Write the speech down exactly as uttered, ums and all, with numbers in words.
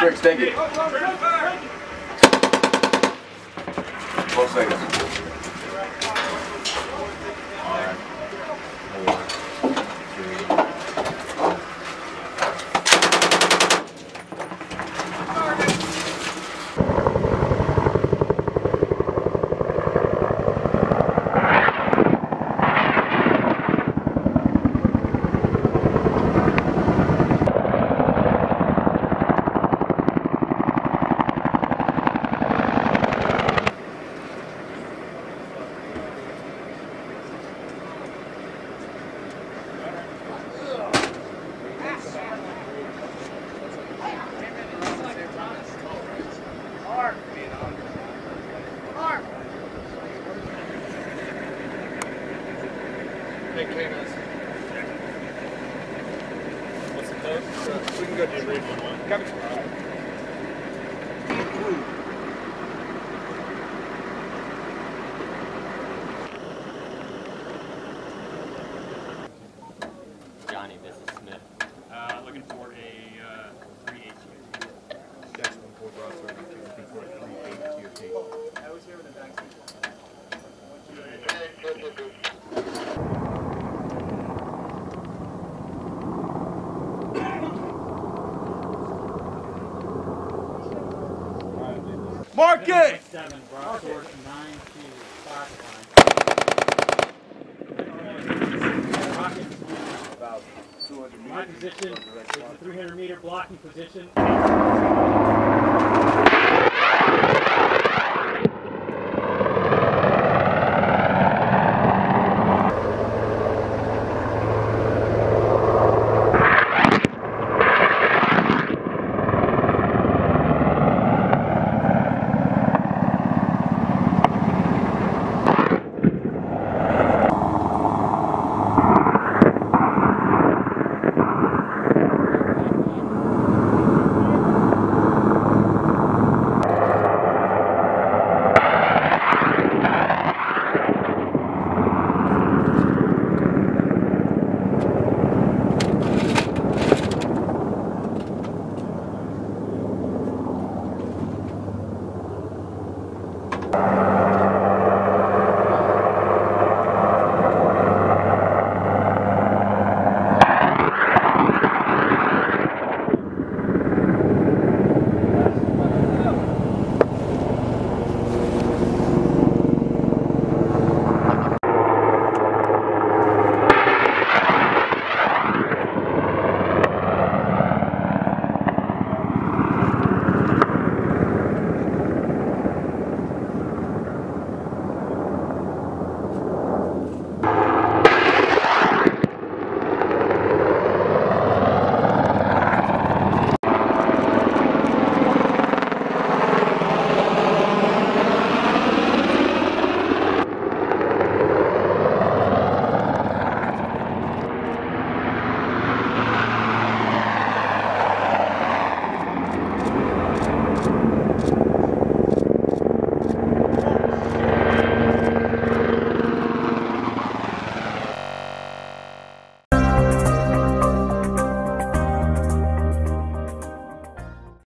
tricks, thank you. twelve seconds. What's the code? Sure. We can go to the original one. Copy. Johnny, this is Smith. Uh, looking for a uh, three eight T O T. Jackson four Broadsword, looking for a three eight T O T. I was here with the vaccine. Mark it! Seven, Broadsword, nine to five line. Rocket. About two hundred My meters. position is the three hundred meter blocking position.